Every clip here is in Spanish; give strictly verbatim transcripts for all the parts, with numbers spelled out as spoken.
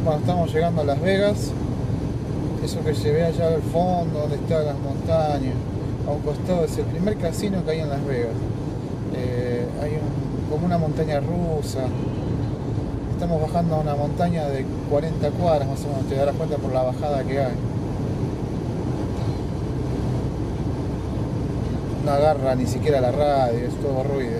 Bueno, estamos llegando a Las Vegas. Eso que se ve allá al fondo, donde están las montañas, a un costado, es el primer casino que hay en Las Vegas. Eh, hay un, como una montaña rusa. Estamos bajando a una montaña de cuarenta cuadras más o menos, te darás cuenta por la bajada que hay. No agarra ni siquiera la radio, es todo ruido.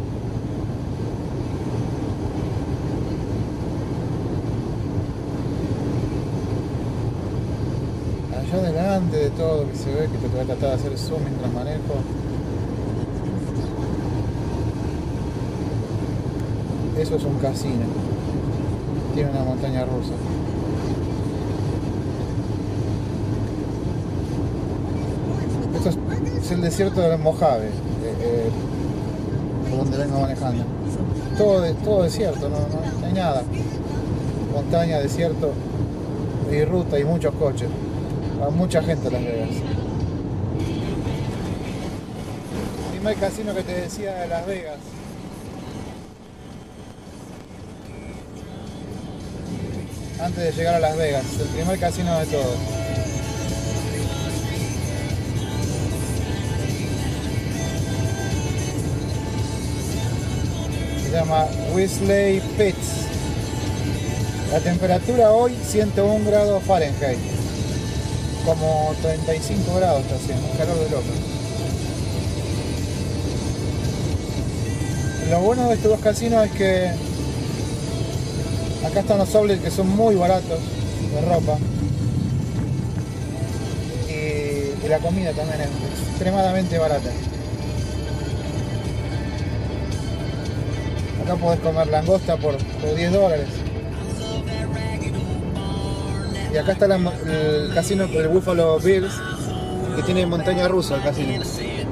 Allá adelante de todo que se ve, que te voy a tratar de hacer zoom mientras manejo. Eso es un casino. Tiene una montaña rusa. Esto es, es el desierto del Mojave, eh, eh, por donde vengo manejando. Todo, de, todo desierto, no, no, no hay nada. Montaña, desierto y ruta y muchos coches. Va mucha gente a Las Vegas. El primer casino que te decía de Las Vegas. Antes de llegar a Las Vegas, el primer casino de todos. Se llama Whistler Pits. La temperatura hoy ciento uno grados Fahrenheit. Como treinta y cinco grados está haciendo, un calor de loco. Lo bueno de estos dos casinos es que acá están los outlets que son muy baratos de ropa. Y, y la comida también es extremadamente barata. Acá podés comer langosta por, por diez dólares. Y acá está la, el casino del Buffalo Bills, que tiene montaña rusa el casino.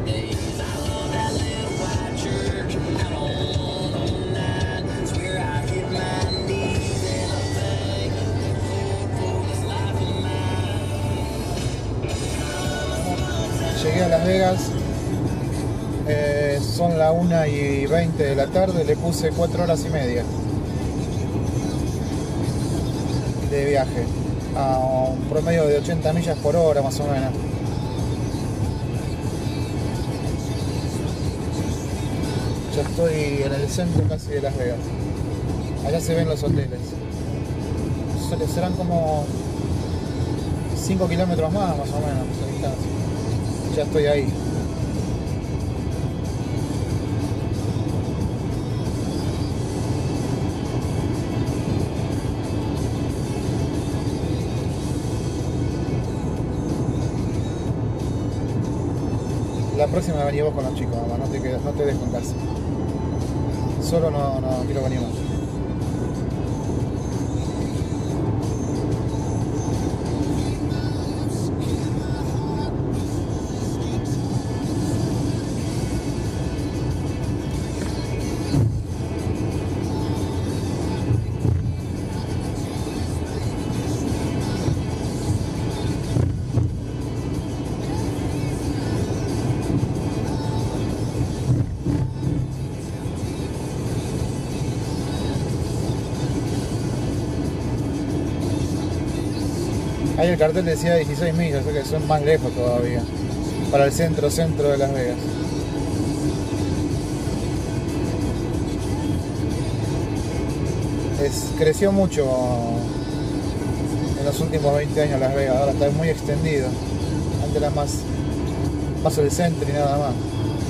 Llegué a Las Vegas, eh, son las una y veinte de la tarde, le puse cuatro horas y media de viaje, a un promedio de ochenta millas por hora más o menos. Ya estoy en el centro casi de Las Vegas. Allá se ven los hoteles. Serán como cinco kilómetros más más o menos de distancia. Ya estoy ahí. La próxima venís vos con los chicos, mamá, no te quedas, no te dejo en casa. Solo no, no quiero venir más. Ahí el cartel decía dieciséis millas, o sea que son más lejos todavía, para el centro, centro de Las Vegas. Es, creció mucho en los últimos veinte años Las Vegas, ahora está muy extendido. Antes era más, más el centro y nada más.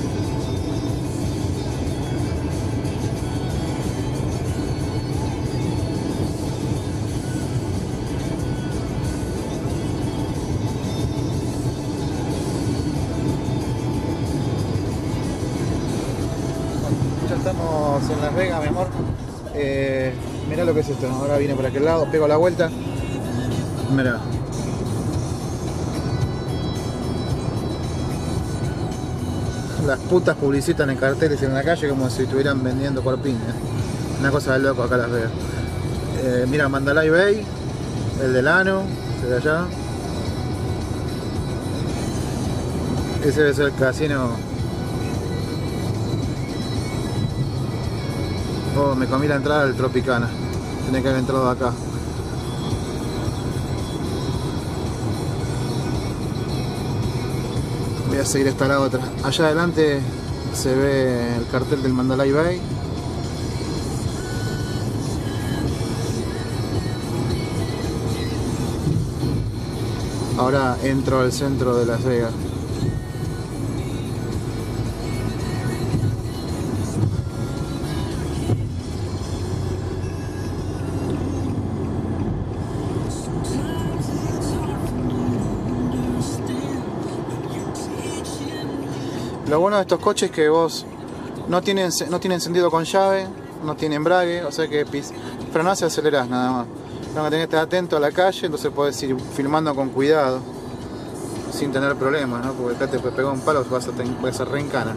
Estamos en Las Vegas, mi amor. Eh, mirá lo que es esto. Ahora viene por aquel lado, pego la vuelta. Mirá. Las putas publicitan en carteles en la calle como si estuvieran vendiendo corpiña. Una cosa de loco acá Las Vegas. Eh, mira, Mandalay Bay, el Delano, de allá. Ese debe ser el casino. Oh, me comí la entrada del Tropicana. Tenía que haber entrado acá. Voy a seguir hasta la otra. Allá adelante se ve el cartel del Mandalay Bay. Ahora entro al centro de Las Vegas. Lo bueno de estos coches es que vos no tienen, no tienen encendido con llave, no tiene embrague, o sea que pis, frenás y acelerás nada más. Tengo que tener que estar atento a la calle, entonces podés ir filmando con cuidado, sin tener problemas, ¿no? Porque acá te puede pegar un palo, vas a, vas a reencana.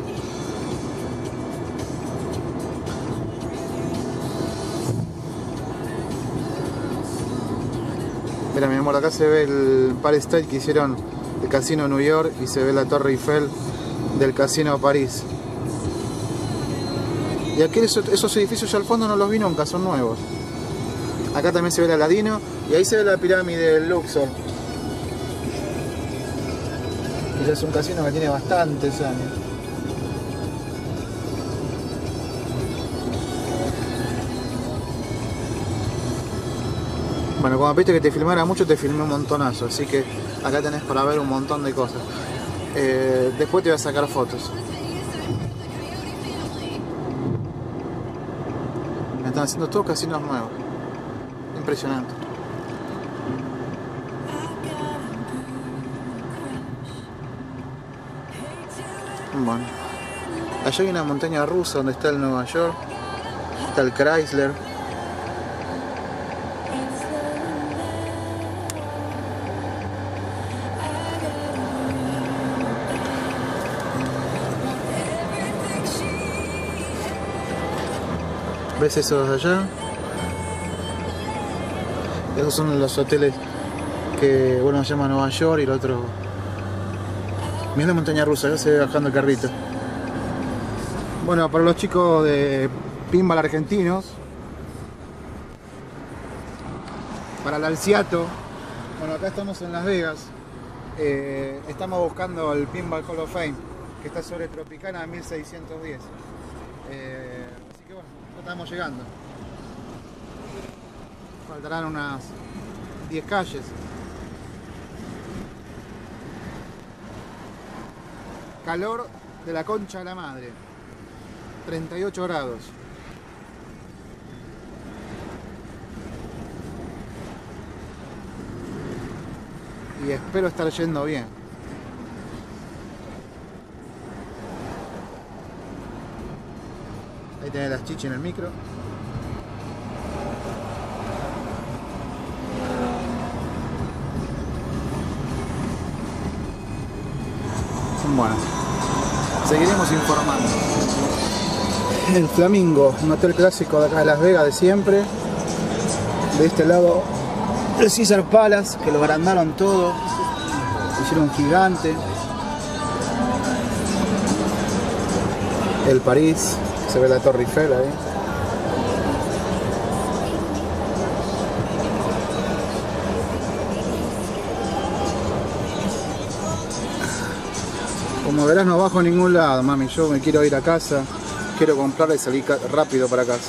Mira mi amor, acá se ve el Empire State que hicieron el casino de New York y se ve la Torre Eiffel del Casino de París. Y aquí esos, esos edificios ya al fondo no los vi nunca, son nuevos. Acá también se ve el Aladino y ahí se ve la pirámide del Luxor. Y ya es un casino que tiene bastantes años. Bueno, como viste que te filmara mucho, te filmé un montonazo, así que acá tenés para ver un montón de cosas. Eh, después te voy a sacar fotos. Me están haciendo todos casinos nuevos. Impresionante. Bueno, allá hay una montaña rusa donde está el Nueva York, está el Chrysler. ¿Ves esos de allá? Esos son los hoteles que uno llama Nueva York y el otro... Mira la montaña rusa, ya se ve bajando el carrito. Bueno, para los chicos de pinball argentinos, para el Alciato, bueno, acá estamos en Las Vegas, eh, estamos buscando el Pinball Hall of Fame, que está sobre Tropicana mil seiscientos diez. Eh, así que bueno, ya estamos llegando. Faltarán unas diez calles. Calor de la concha de la madre, treinta y ocho grados. Y espero estar yendo bien. Ahí tenés las chichis en el micro. Son buenas. Seguiremos informando. El Flamingo, un hotel clásico de acá de Las Vegas de siempre. De este lado el Caesar Palace, que lo agrandaron todo, lo hicieron gigante. El París, se ve la Torre Eiffel ahí. Como verás, no bajo a ningún lado, mami. Yo me quiero ir a casa, quiero comprarla y salir rápido para casa.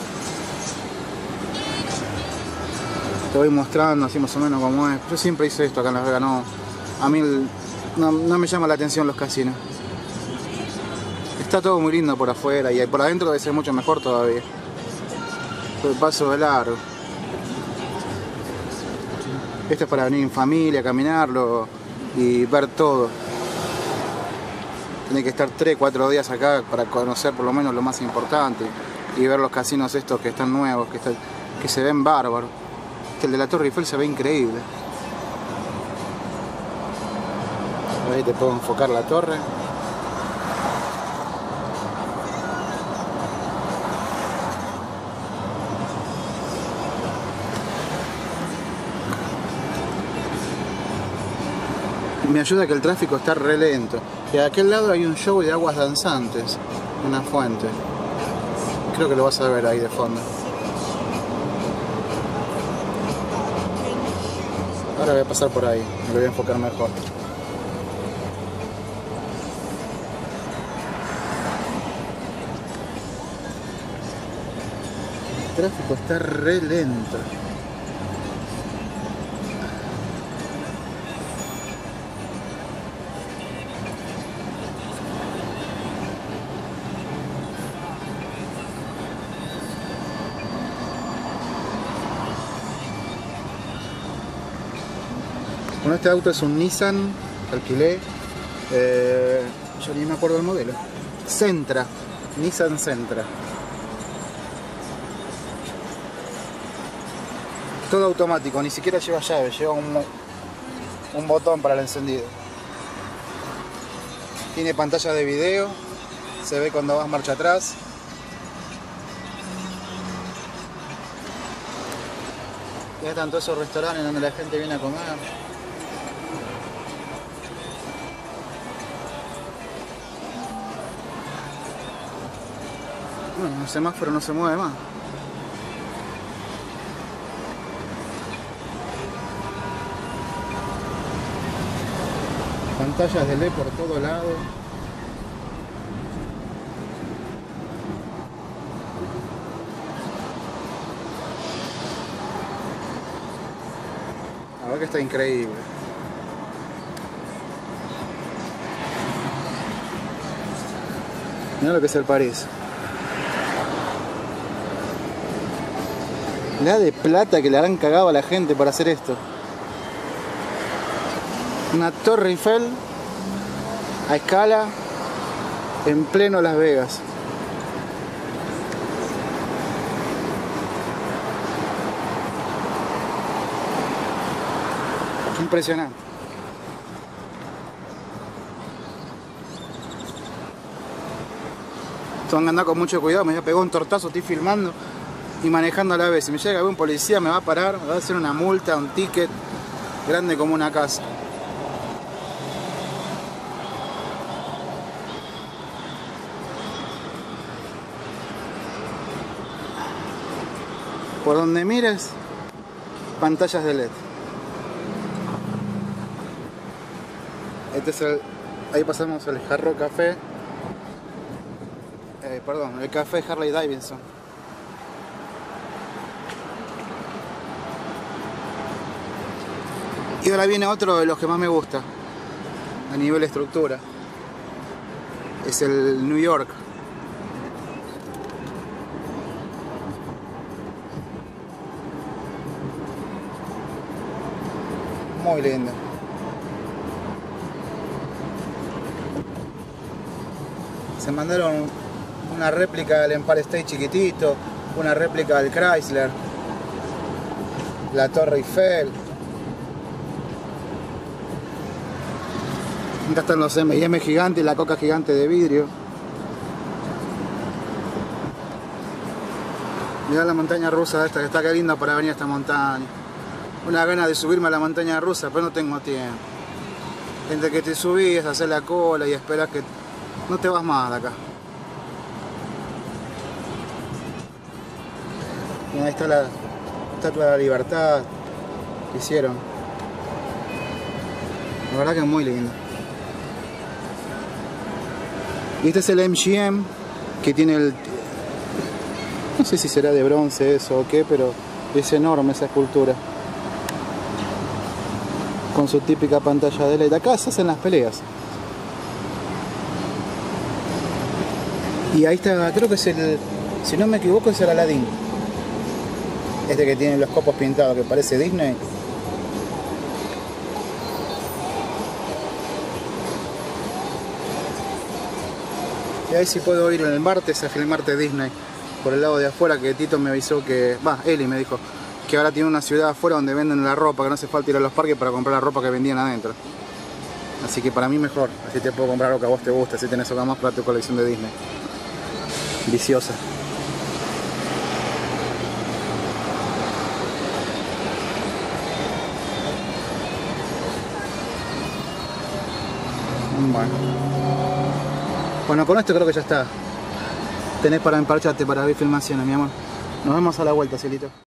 Te voy mostrando así más o menos cómo es. Yo siempre hice esto acá en Las Vegas, no, a mí no, no me llama la atención los casinos. Está todo muy lindo por afuera y por adentro debe ser mucho mejor todavía. El paso de largo. Esto es para venir en familia, caminarlo y ver todo. Tiene que estar tres cuatro días acá para conocer por lo menos lo más importante y ver los casinos estos que están nuevos, que, están, que se ven bárbaros. El de la Torre Eiffel se ve increíble. Ahí te puedo enfocar la torre. Me ayuda que el tráfico está re lento. Y a aquel lado hay un show de aguas danzantes, una fuente. Creo que lo vas a ver ahí de fondo. Ahora voy a pasar por ahí, me lo voy a enfocar mejor. tráfico está re lento. Bueno, este auto es un Nissan que alquilé, eh, yo ni me acuerdo del modelo. Sentra, Nissan Sentra. Todo automático, ni siquiera lleva llave, lleva un, un botón para el encendido. Tiene pantalla de video, se ve cuando vas marcha atrás. Ya están todos esos restaurantes donde la gente viene a comer. Bueno, el semáforo no se mueve más. Pantallas de L E D por todo lado. La verdad que está increíble. Mirá lo que es el París. La de plata que le habrán cagado a la gente para hacer esto. Una Torre Eiffel a escala en pleno Las Vegas. Impresionante. Tengo que andar con mucho cuidado, me voy a pegar un tortazo, estoy filmando y manejando a la vez. Si me llega un policía me va a parar, me va a hacer una multa, un ticket grande como una casa. Por donde mires, pantallas de L E D. Este es el, ahí pasamos el Hard Rock Café. Eh, perdón, el café Harley Davidson. Y ahora viene otro de los que más me gusta a nivel de estructura. Es el New York. Muy lindo. Se mandaron una réplica del Empire State chiquitito, una réplica del Chrysler, la Torre Eiffel. Acá están los eme y eme gigantes, la Coca gigante de vidrio. Mirá la montaña rusa esta, que está que linda para venir a esta montaña. Una gana de subirme a la montaña rusa, pero no tengo tiempo. Entre que te subís, hacer la cola y esperás que no te vas más de acá. Y ahí está la Estatua de la Libertad que hicieron. La verdad que es muy lindo. Y este es el eme ge eme, que tiene el... no sé si será de bronce eso o qué, pero es enorme esa escultura. Con su típica pantalla de L E D. Acá se hacen las peleas. Y ahí está, creo que es el... si no me equivoco es el Aladdin. Este que tiene los copos pintados, que parece Disney. Y ahí sí puedo ir el martes a filmarte Disney por el lado de afuera, que Tito me avisó que... va, Eli me dijo que ahora tiene una ciudad afuera donde venden la ropa, que no hace falta ir a los parques para comprar la ropa que vendían adentro. Así que para mí mejor, así te puedo comprar lo que a vos te gusta, así tenés algo más para tu colección de Disney. Viciosa. Bueno. Bueno, con esto creo que ya está. Tenés para emparcharte para ver filmaciones, mi amor. Nos vemos a la vuelta, cielito.